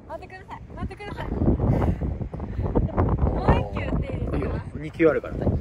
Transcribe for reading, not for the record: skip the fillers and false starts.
待ってください待ってください。もう一球打っていいですか？ 2球あるからね。